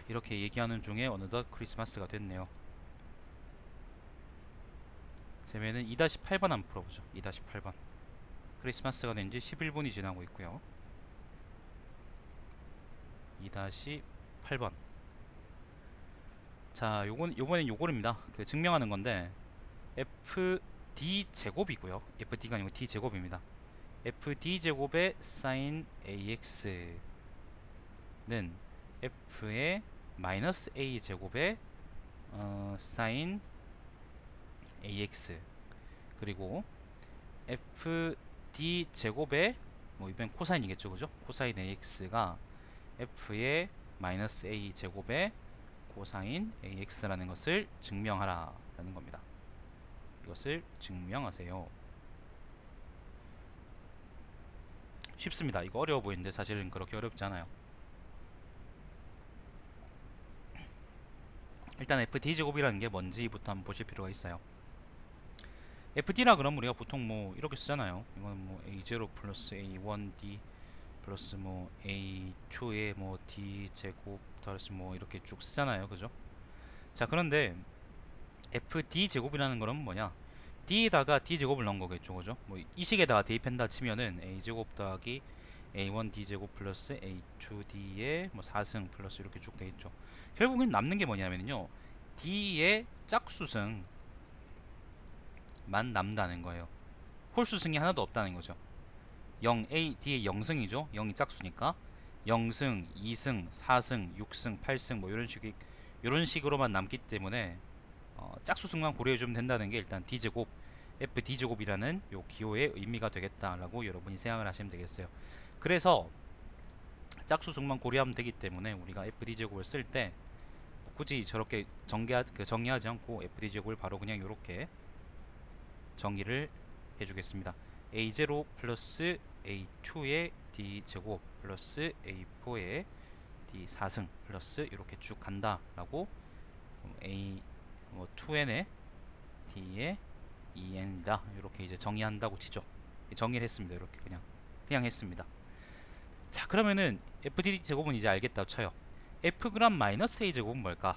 이렇게 얘기하는 중에 어느덧 크리스마스가 됐네요. 쟤는 2-8번 한번 풀어보죠. 2-8번. 크리스마스가 된 지 11분이 지나고 있고요. 2-8번. 자, 요번엔 요거입니다. 그 증명하는 건데 fd 제곱이고요. fd가 아니고 d 제곱입니다. fd 제곱의 sin ax는 f의 마이너스 a 제곱의 sin ax, 그리고 fd 제곱의 뭐 이번 코사인이겠죠, 그죠? 코사인 ax가 f의 마이너스 a 제곱의 코사인 ax라는 것을 증명하라 라는 겁니다. 이것을 증명하세요. 쉽습니다. 이거 어려워 보이는데 사실은 그렇게 어렵지 않아요. 일단 fd 제곱이라는 게 뭔지부터 한번 보실 필요가 있어요. fd라 그러면 우리가 보통 뭐 이렇게 쓰잖아요. 이건 뭐 a0 플러스 a1d 플러스 뭐 a2의 뭐 d 제곱 플러스 뭐 이렇게 쭉 쓰잖아요, 그죠? 자, 그런데 fd 제곱이라는 거는 뭐냐? d에다가 d 제곱을 넣은 거겠죠, 그죠? 뭐 이 식에다가 대입한다 치면은 a 제곱 더하기 a1d 제곱 플러스 a2d의 뭐 4승 플러스 이렇게 쭉 되겠죠. 결국엔 남는 게 뭐냐면요, d의 짝수승만 남다는 거예요. 홀수승이 하나도 없다는 거죠. 0, a, d의 0승이죠. 0이 짝수니까 0승, 2승, 4승, 6승, 8승 뭐 이런 식으로만 남기 때문에 짝수승만 고려해주면 된다는 게 일단 d제곱, fd제곱이라는 요 기호의 의미가 되겠다라고 여러분이 생각을 하시면 되겠어요. 그래서 짝수승만 고려하면 되기 때문에 우리가 fd제곱을 쓸 때 굳이 저렇게 정의하지 않고 fd제곱을 바로 그냥 이렇게 정의를 해주겠습니다. a0 플러스 a2의 d제곱 플러스 a4의 d4승 플러스 이렇게 쭉 간다라고 a 2n의 d의 2n이다 이렇게 이제 정의한다고 치죠. 정의를 했습니다. 이렇게 그냥 했습니다. 자, 그러면은 fd 제곱은 이제 알겠다고 쳐요. f 그람 마이너스 a 제곱은 뭘까?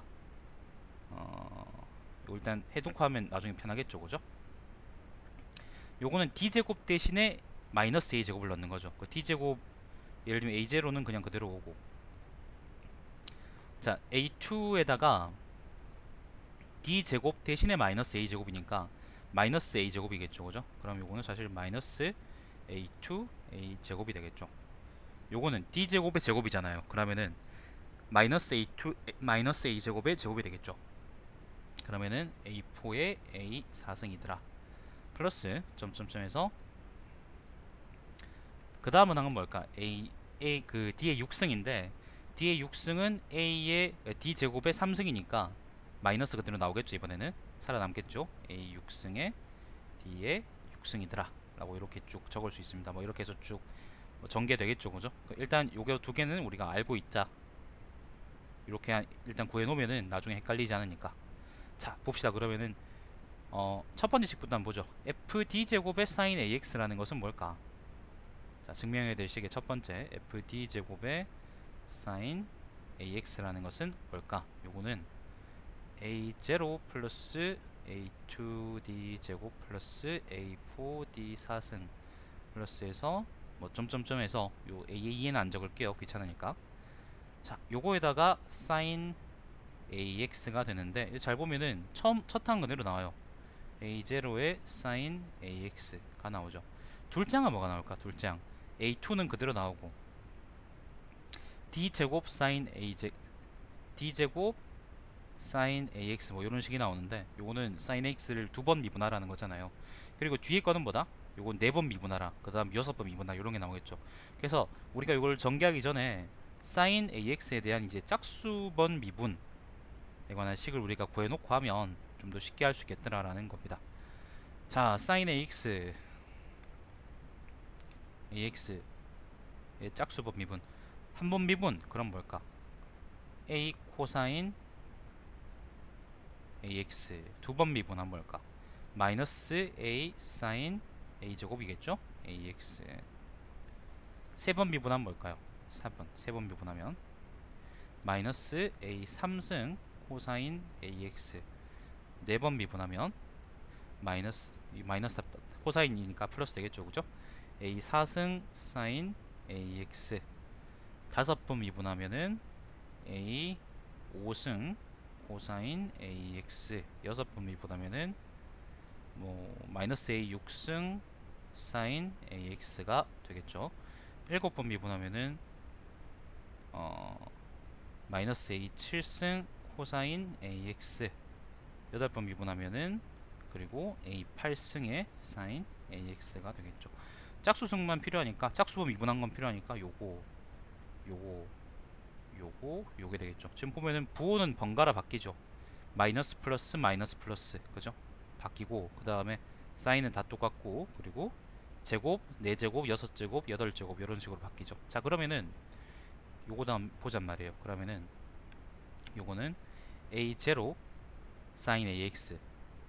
일단 해놓고 하면 나중에 편하겠죠, 그죠? 요거는 d제곱 대신에 마이너스 a 제곱을 넣는 거죠. 그 d제곱 예를 들면 a0는 그냥 그대로 오고, 자 a2에다가 d제곱 대신에 마이너스 a 제곱이니까 마이너스 a 제곱이겠죠, 그죠? 그럼 요거는 사실 마이너스 a2 a 제곱이 되겠죠. 요거는 d제곱의 제곱이잖아요. 그러면은 마이너스 a2 마이너스 a 제곱의 제곱이 되겠죠. 그러면은 a4의 a 4승이더라 플러스 점점점에서 그 다음은 한건 뭘까? a 그 d의 6승인데 d의 6승은 a의 d 제곱의 3승이니까 마이너스 그대로 나오겠죠. 이번에는 살아남겠죠. a 6승에 d의 6승이더라 라고 이렇게 쭉 적을 수 있습니다. 뭐 이렇게 해서 쭉 전개되겠죠, 그죠? 일단 요게 두 개는 우리가 알고 있자, 이렇게 일단 구해 놓으면은 나중에 헷갈리지 않으니까. 자, 봅시다. 그러면은 첫 번째 식부터 한번 보죠. fd 제곱의 sin ax라는 것은 뭘까? 자, 증명해야 될 식의 첫 번째, fd 제곱의 sin ax라는 것은 뭘까? 요거는 a0 플러스 a2d 제곱 플러스 a4d 4승 플러스에서 뭐 점점점에서 요 a는 안 적을게요, 귀찮으니까. 자, 요거에다가 sin ax가 되는데 잘 보면은 첫 항 그대로 나와요. a0의 sin ax가 나오죠. 둘째 항은 뭐가 나올까? 둘째 항 a2는 그대로 나오고 d제곱 sin d제곱 sin ax 뭐 이런 식이 나오는데, 요거는 sin ax를 두 번 미분하라는 거잖아요. 그리고 뒤에 거는 뭐다? 요건 네 번 미분하라, 그 다음 6번 미분하라 이런 게 나오겠죠. 그래서 우리가 이걸 전개하기 전에 sin ax에 대한 이제 짝수번 미분에 관한 식을 우리가 구해놓고 하면 좀 더 쉽게 할 수 있겠더라라는 겁니다. 자, sin ax의 짝수번 미분, 한 번 미분 그럼 뭘까? a 코사인 ax. 두 번 미분하면 뭘까? 마이너스 a sin a 제곱이겠죠? ax. 세 번 미분하면 뭘까요? 4번. 세 번 미분하면 마이너스 A3승 코사인 AX 4번 미분하면 마이너스 코사인이니까 플러스 되겠죠, 그죠? A4승 사인 AX 5번 미분하면은 A5승 코사인 AX 6번 미분하면은 마이너스 A6승 사인 AX가 되겠죠. 7번 미분하면은 마이너스 A7승 코사인 AX 8번 미분하면은 그리고 A8승의 사인 AX가 되겠죠. 짝수승만 필요하니까 짝수분 미분한 건 필요하니까 요게 되겠죠. 지금 보면은 부호는 번갈아 바뀌죠. 마이너스 플러스 마이너스 플러스 그죠? 바뀌고 그 다음에 사인은 다 똑같고 그리고 제곱, 4제곱, 6제곱, 8제곱 이런 식으로 바뀌죠. 자 그러면은 요거 다음 보잔 말이에요. 그러면은 요거는 A0 사인 AX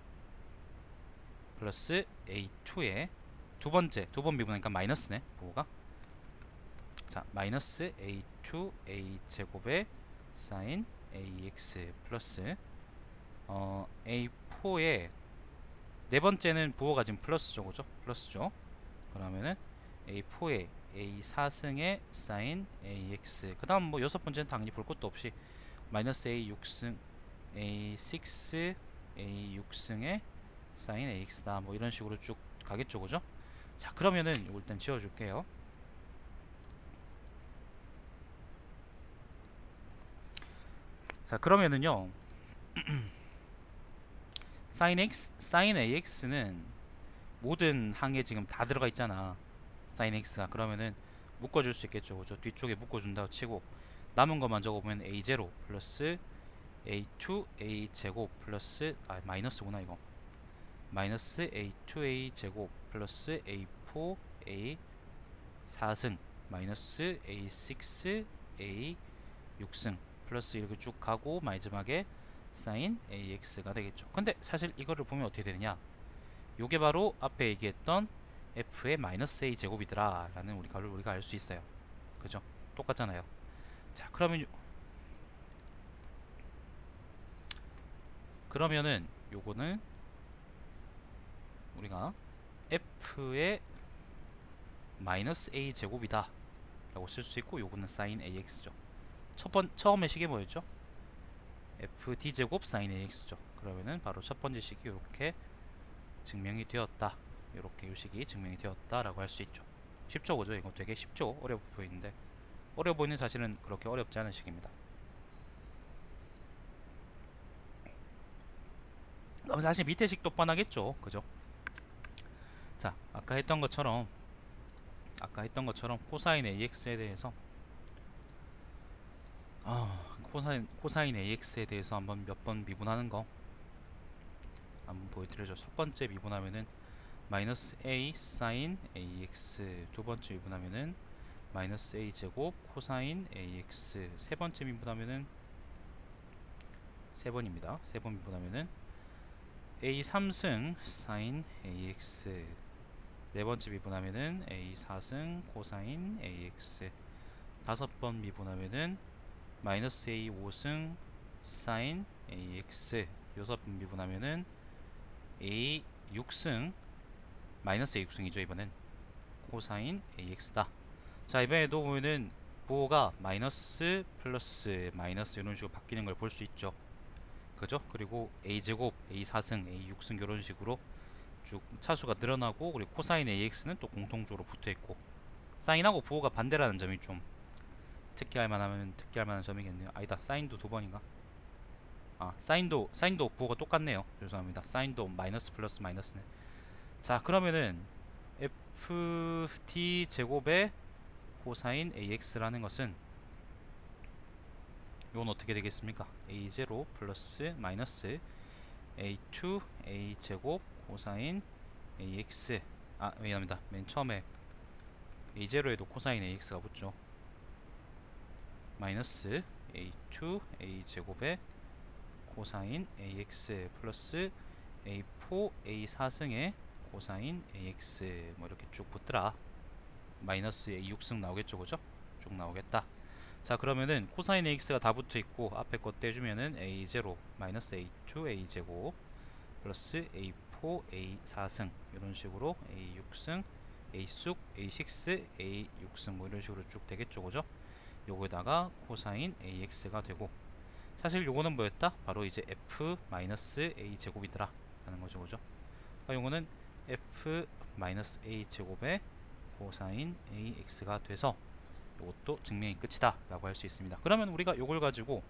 플러스 A2의 두 번 미분하니까 마이너스네 부호가. 자 마이너스 A2 A제곱의 사인 AX 플러스 A4의 네 번째는 부호가 지금 플러스죠, 그죠? 플러스죠. 그러면은 A4의 A4승의 사인 AX. 그 다음 뭐 여섯 번째는 당연히 볼 것도 없이 마이너스 A6승 A6 A6승의 사인 AX다. 뭐 이런 식으로 쭉 가겠죠, 그죠? 자 그러면은 이거 일단 지워줄게요. 자 그러면은요 사인 X, 사인 AX는 모든 항에 지금 다 들어가 있잖아. 사인 X가. 그러면은 묶어줄 수 있겠죠, 그죠? 뒤쪽에 묶어준다고 치고 남은 것만 적어보면 A0 플러스 A2 A제곱 플러스 마이너스구나 이거. 마이너스 A2 A제곱 플러스 A4 A4승 마이너스 A6 A6승 플러스 이렇게 쭉 가고 마지막에 사인 AX가 되겠죠. 근데 사실 이거를 보면 어떻게 되느냐, 요게 바로 앞에 얘기했던 F의 마이너스 A 제곱이더라 라는 우리가 알 수 있어요. 그죠? 똑같잖아요. 자 그러면은 요거는 우리가 F의 마이너스 A 제곱이다 라고 쓸 수 있고, 요거는 사인 AX죠. 처음에 식이 뭐였죠? FD 제곱 사인 AX죠. 그러면은 바로 첫 번째 식이 이렇게 증명이 되었다. 이렇게 이 식이 증명이 되었다 라고 할 수 있죠. 쉽죠, 그죠? 이거 되게 쉽죠? 어려워 보이는데 어려워 보이는 사실은 그렇게 어렵지 않은 식입니다. 그럼 사실 밑에 식도 뻔하겠죠, 그죠? 자 아까 했던 것처럼 코사인 AX에 대해서 코사인 AX에 대해서 한번 몇 번 미분하는 거 한번 보여드려죠. 첫 번째 미분하면은 마이너스 A 사인 AX, 두 번째 미분하면은 마이너스 A 제곱 코사인 AX, 세 번째 미분하면은 세 번입니다. 세 번 미분하면은 A 3승 사인 AX, 네 번째 미분하면은 A 4승 코사인 AX, 다섯 번 미분하면은 마이너스 A 5승 사인 AX, 여섯 번 미분하면은 A 6승 마이너스 A 6승이죠 이번엔 코사인 AX다. 자 이번에도 보면은 부호가 마이너스 플러스 마이너스 이런 식으로 바뀌는 걸 볼 수 있죠, 그죠? 그리고 A제곱 A 4승 A 6승 이런 식으로 쭉 차수가 늘어나고, 그리고 코사인 AX는 또 공통적으로 붙어있고, 사인하고 부호가 반대라는 점이 좀 특기할 만한 점이겠네요. 아니다, 사인도 두 번인가? 사인도 부호가 똑같네요. 죄송합니다. 사인도 마이너스 플러스 마이너스네. 자 그러면은 FD 제곱의 코사인 AX라는 것은 이건 어떻게 되겠습니까? A0 플러스 마이너스 A2 A 제곱 코사인 AX. 미안합니다. 맨 처음에 A0에도 코사인 AX가 붙죠. 마이너스 A2 A 제곱의 코사인 AX 플러스 A4 A4승의 코사인 AX 뭐 이렇게 쭉 붙더라. 마이너스 A6승 나오겠죠, 그죠? 쭉 나오겠다. 자, 그러면은 코사인 AX가 다 붙어있고 앞에 거 떼주면은 A0 마이너스 A2 A제곱 플러스 A4 A4승 이런 식으로 A6승 A쑥 A6 A6승 뭐 이런 식으로 쭉 되겠죠, 그죠? 요거에다가 코사인 AX가 되고, 사실 요거는 뭐였다? 바로 이제 F 마이너스 A 제곱이더라 라는 거죠, 그죠? 그러니까 요거는 F 마이너스 A 제곱의 코사인 AX가 돼서 요것도 증명이 끝이다 라고 할 수 있습니다. 그러면 우리가 요걸 가지고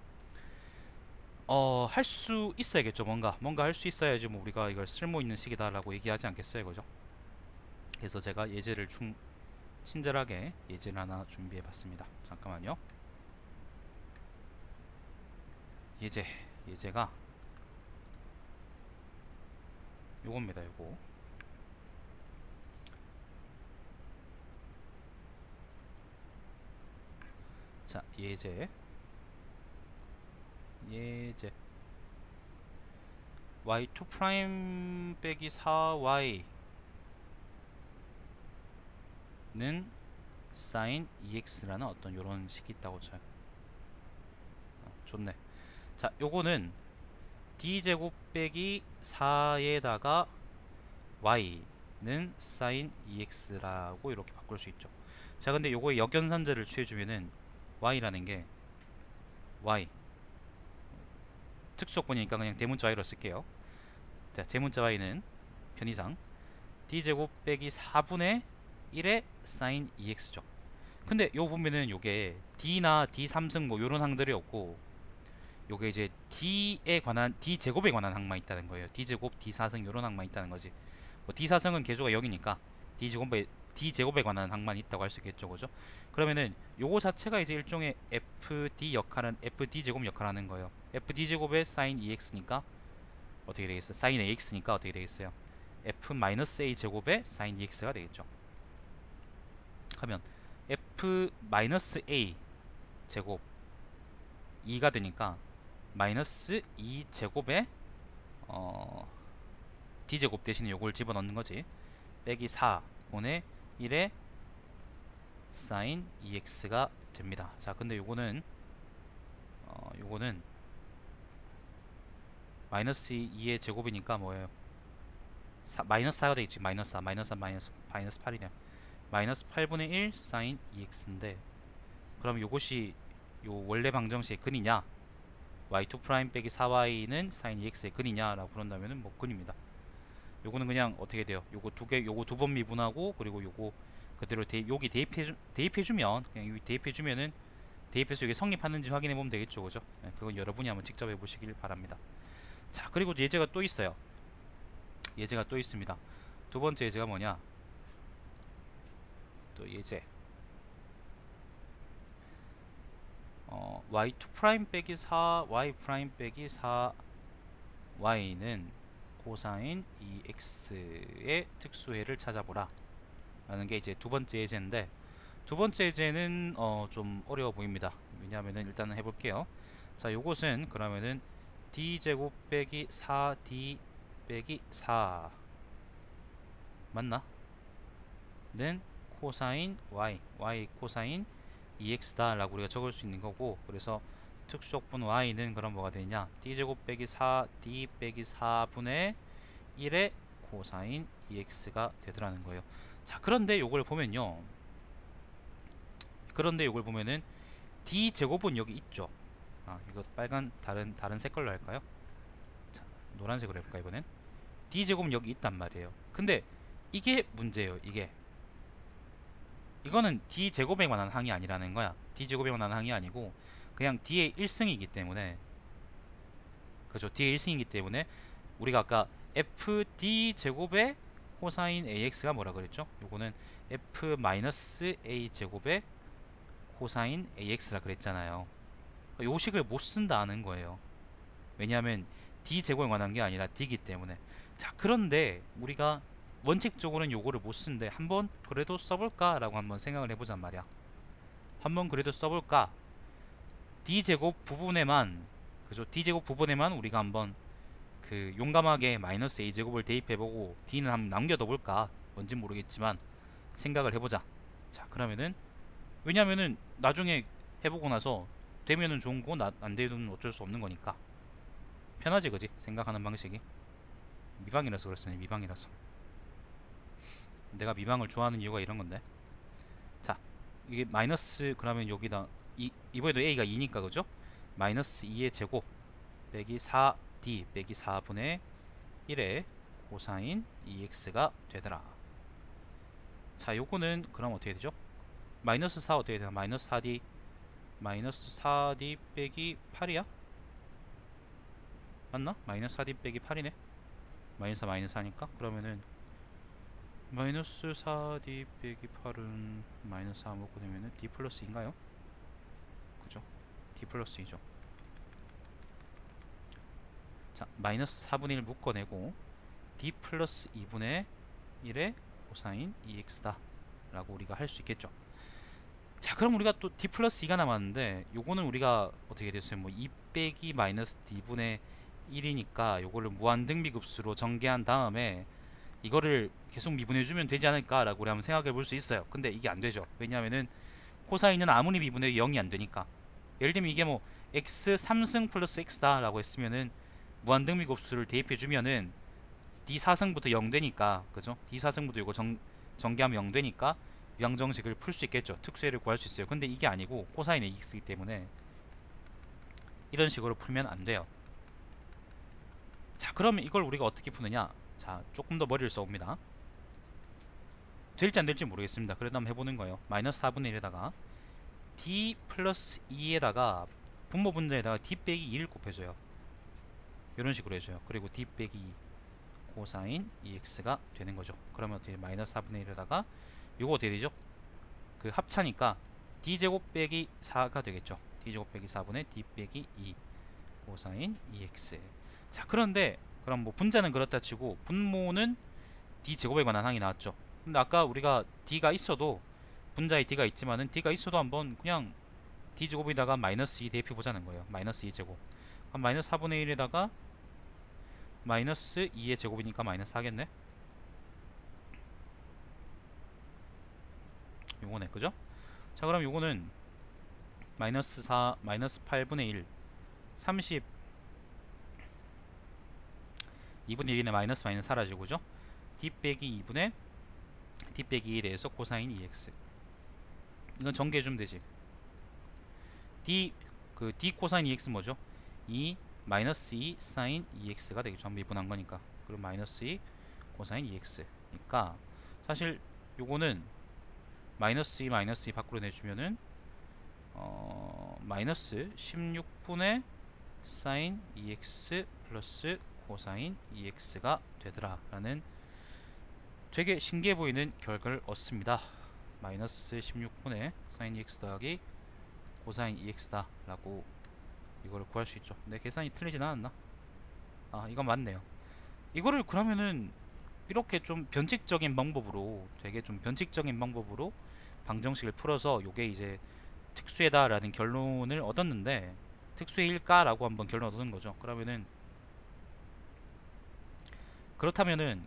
할 수 있어야겠죠. 뭔가 할 수 있어야지 뭐 우리가 이걸 쓸모 있는 식이다 라고 얘기하지 않겠어요, 그죠? 그래서 제가 예제를 친절하게 예제를 하나 준비해 봤습니다. 잠깐만요. 예제가 요겁니다. 요거. 자, 예제 y2 프라임 빼기 4y 는 sin EX라는 어떤 요런 식이 있다고 쳐요. 좋네. 자, 요거는 D제곱 빼기 4에다가 Y는 sin EX라고 이렇게 바꿀 수 있죠. 자, 근데 요거에 역연산제를 취해주면은 Y라는 게 Y 특수조건이니까 그냥 대문자 Y로 쓸게요. 자, 대문자 Y는 편의상 D제곱 빼기 4분의 1의 sin EX죠. 근데 요 보면은 요게 D나 D3승 뭐 요런 항들이 없고, 요게 이제 D에 관한 D제곱에 관한 항만 있다는 거예요. D제곱, D4승 요런 항만 있다는 거지. 뭐 D4승은 계수가 0이니까 D제곱에 관한 항만 있다고 할 수 있겠죠, 그죠? 그러면은 요거 자체가 이제 일종의 FD 역할은 FD제곱 역할을 하는 거예요. FD제곱의 sin EX니까 어떻게 되겠어요? sin AX니까 어떻게 되겠어요? F-A 제곱의 sin EX가 되겠죠. 하면 F-A 제곱 2가 되니까 마이너스 2 제곱에 D제곱 대신에 요걸 집어넣는 거지. 빼기 4분의 1의 sin EX가 됩니다. 자, 근데 요거는 마이너스 2의 제곱이니까 뭐예요? 마이너스 4가 되겠지. 마이너스 4, 마이너스 3, 마이너스 8이냐. 마이너스 8분의 1 sin EX인데, 그럼 요것이 요 원래 방정식의 근이냐, y2 프라임 빼기 4y는 sin EX의 근이냐 라고 부른다면은 뭐 근입니다. 요거는 그냥 어떻게 돼요? 요거 두 번 미분하고, 그리고 요거 그대로 여기 대입해주면, 그냥 여기 대입해주면은 대입해서 이게 성립하는지 확인해보면 되겠죠, 그죠? 네, 그건 여러분이 한번 직접 해보시길 바랍니다. 자, 그리고 예제가 또 있어요. 예제가 또 있습니다. 두 번째 예제가 뭐냐? 또 예제 y2 프라임 빼기 4 y 프라임 빼기 4 y는 코사인 EX의 특수해를 찾아보라 라는 게 이제 두 번째 예제인데, 두 번째 예제는 좀 어려워 보입니다. 왜냐하면은 일단은 해볼게요. 자, 요것은 그러면은 D제곱 빼기 4D 빼기 4 맞나? 는 코사인 y 코사인 EX다 라고 우리가 적을 수 있는 거고, 그래서 특수적분 y는 그럼 뭐가 되냐? D제곱 빼기 4D 빼기 4분의 1의 코사인 EX가 되더라는 거예요. 자, 그런데 요걸 보면요, 은 D제곱은 여기 있죠. 이거 빨간 다른 색깔로 할까요? 자, 노란색으로 해볼까 이번엔? D제곱은 여기 있단 말이에요. 근데 이게 문제예요. 이거는 D제곱에 관한 항이 아니라는 거야. D제곱에 관한 항이 아니고 그냥 D의 1승이기 때문에, 그죠? D의 1승이기 때문에 우리가 아까 FD제곱의 코사인 AX가 뭐라 그랬죠? 요거는 F-A 제곱의 코사인 AX라 그랬잖아요. 요 식을 못 쓴다는 거예요. 왜냐하면 D제곱에 관한 게 아니라 D이기 때문에. 자, 그런데 우리가 원칙적으로는 요거를 못 쓰는데 한번 그래도 써볼까 라고 한번 생각을 해보잔 말이야. 한번 그래도 써볼까. D제곱 부분에만, 그죠? D제곱 부분에만 우리가 한번 그 용감하게 마이너스 A제곱을 대입해보고 D는 한번 남겨둬볼까. 뭔진 모르겠지만 생각을 해보자. 자, 그러면은 왜냐면은 나중에 해보고 나서 되면은 좋은 거고 안 되면 어쩔 수 없는 거니까 편하지 그지? 생각하는 방식이. 미방이라서 그렇습니다. 미방이라서. 내가 미방을 좋아하는 이유가 이런 건데. 자, 이게 마이너스 그러면 여기다 이번에도 a가 2니까 그죠? 마이너스 2의 제곱 빼기 4d 빼기 4분의 1의 코사인 2x가 되더라. 자, 요거는 그럼 어떻게 되죠? 마이너스 4 어떻게 되나? 마이너스 4d 마이너스 4d 빼기 8이야? 맞나? 마이너스 4d 빼기 8이네. 마이너스 4 마이너스 4니까 그러면은 마이너스 4d 빼기 8은 마이너스 4 먹고 되면은 d 플러스 2인가요? 그죠? d 플러스 2죠. 자, 마이너스 4분의 1 묶어내고 d 플러스 2분의 1의 코사인 2x다 라고 우리가 할 수 있겠죠. 자, 그럼 우리가 또 d 플러스 2가 남았는데 요거는 우리가 어떻게 됐어요? 뭐 2 빼기 마이너스 d분의 1이니까 요거를 무한등비급수로 전개한 다음에 이거를 계속 미분해주면 되지 않을까 라고 우리 한번 생각해 볼 수 있어요. 근데 이게 안 되죠. 왜냐하면은 코사인은 아무리 미분해도 0이 안 되니까. 예를 들면 이게 뭐 x 3승 플러스 x다 라고 했으면은 무한등비급수를 대입해 주면은 d 4승부터 0 되니까 그죠? d 4승부터 이거 전개하면 0 되니까 유항정식을 풀 수 있겠죠. 특수해를 구할 수 있어요. 근데 이게 아니고 코사인 ax이기 때문에 이런 식으로 풀면 안 돼요. 자, 그러면 이걸 우리가 어떻게 푸느냐? 자, 조금 더 머리를 써봅니다. 될지 안 될지 모르겠습니다. 그래도 한번 해보는 거예요. 마이너스 4분의 1에다가 d 플러스 2에다가 분모 분자에다가 d 빼기 2를 곱해줘요. 이런 식으로 해줘요. 그리고 d 빼기 2 코사인 2x가 되는 거죠. 그러면 어떻게 마이너스 4분의 1에다가 요거 어떻게 되죠? 그 합차니까 d제곱 빼기 4가 되겠죠. d제곱 빼기 4분의 d 빼기 2 코사인 2x. 자, 그런데 그럼 뭐 분자는 그렇다 치고 분모는 d제곱에 관한 항이 나왔죠. 근데 아까 우리가 d가 있어도 분자에 d가 있지만은 d가 있어도 한번 그냥 d제곱에다가 마이너스 2 대입해 보자는 거예요. 마이너스 2제곱. 그럼 마이너스 4분의 1에다가 마이너스 2의 제곱이니까 마이너스 4겠네. 요거네, 그죠? 자, 그럼 요거는 마이너스 4 마이너스 8분의 1 30 2분의 1이네. 마이너스 마이너스 사라지고 그죠? d 빼기 2분의 d 빼기 1에서 코사인 2x. 이건 전개해주면 되지. d 코사인 2x 뭐죠? 2 마이너스 2 사인 2x가 되겠죠. 미분한 거니까. 그리고 마이너스 2 코사인 2x 그러니까 사실 요거는 마이너스 2 밖으로 내주면은 마이너스 16분의 사인 2x 플러스 코사인 2x가 되더라 라는 되게 신기해 보이는 결과를 얻습니다. 마이너스 16분의 사인 2x 더하기 코사인 2x다 라고 이거를 구할 수 있죠. 내 계산이 틀리진 않았나? 아, 이건 맞네요. 이거를 그러면은 이렇게 좀 변칙적인 방법으로 되게 좀 변칙적인 방법으로 방정식을 풀어서 요게 이제 특수해다 라는 결론을 얻었는데 특수해일까? 라고 한번 결론 얻는 거죠. 그러면은 그렇다면은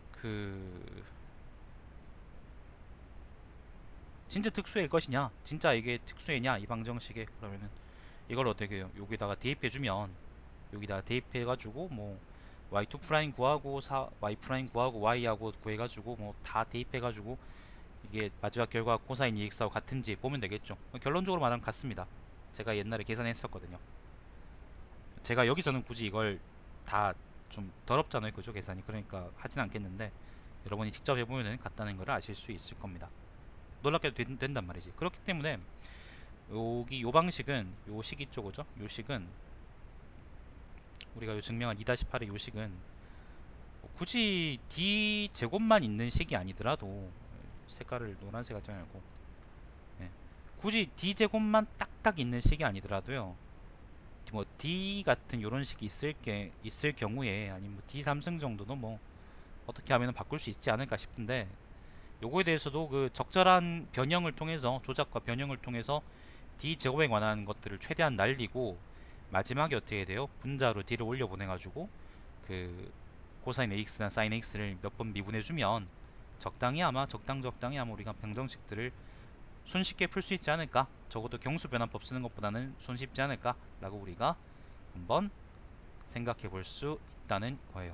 진짜 특수해일 것이냐? 진짜 이게 특수해냐? 이 방정식에 그러면은 이걸 어떻게 해요? 여기다가 대입해주면 여기다가 대입해가지고 뭐 y2 프라임 구하고 y 프라임 구하고 y하고 구해가지고 뭐 다 대입해가지고 이게 마지막 결과 코사인 2x하고 같은지 보면 되겠죠. 결론적으로 말하면 같습니다. 제가 옛날에 계산했었거든요. 제가 여기서는 굳이 이걸 다 좀 더럽잖아요, 그죠? 계산이. 그러니까 하진 않겠는데 여러분이 직접 해보면 같다는 걸 아실 수 있을 겁니다. 놀랍게도 된단 말이지. 그렇기 때문에 여기 요 방식은 요 식 있죠, 그죠? 요 식은 우리가 요 증명한 2-8의 요 식은 굳이 d 제곱만 있는 식이 아니더라도 색깔을 노란색 하지 말고 굳이 d 제곱만 딱딱 있는 식이 아니더라도요. 뭐 d 같은 요런 식이 있을 경우에 아니면 뭐 d 3승 정도도 뭐 어떻게 하면 바꿀 수 있지 않을까 싶은데 요거에 대해서도 그 적절한 변형을 통해서 조작과 변형을 통해서 d 제곱에 관한 것들을 최대한 날리고 마지막에 어떻게 돼요? 분자로 d를 올려 보내가지고 그 코사인 ax나 사인 x를 몇 번 미분해주면 적당히 아마 우리가 방정식들을 손쉽게 풀 수 있지 않을까? 적어도 경수변환법 쓰는 것보다는 손쉽지 않을까? 라고 우리가 한번 생각해 볼 수 있다는 거예요.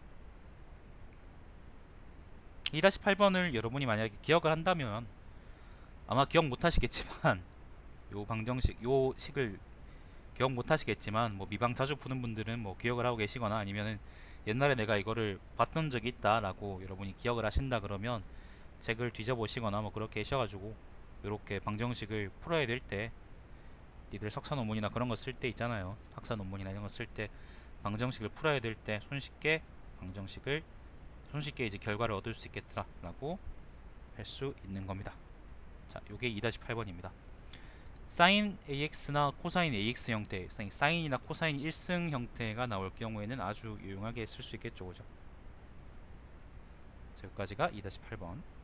2-8번을 여러분이 만약에 기억을 한다면 아마 기억 못 하시겠지만 요 방정식 요 식을 기억 못 하시겠지만 뭐 미방 자주 푸는 분들은 뭐 기억을 하고 계시거나 아니면은 옛날에 내가 이거를 봤던 적이 있다 라고 여러분이 기억을 하신다 그러면 책을 뒤져보시거나 뭐 그렇게 하셔가지고 요렇게 방정식을 풀어야 될 때 니들 석사 논문이나 그런 거 쓸 때 있잖아요. 학사 논문이나 이런 거 쓸 때 방정식을 풀어야 될 때 손쉽게 방정식을 손쉽게 이제 결과를 얻을 수 있겠더라 라고 할 수 있는 겁니다. 자, 요게 2-8번입니다. 사인 AX나 코사인 AX 형태, 사인이나 코사인 1승 형태가 나올 경우에는 아주 유용하게 쓸 수 있겠죠, 그죠? 자, 여기까지가 2-8번.